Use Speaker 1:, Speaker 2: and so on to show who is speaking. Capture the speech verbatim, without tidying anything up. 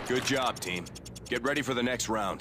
Speaker 1: Good job, team. Get ready for the next round.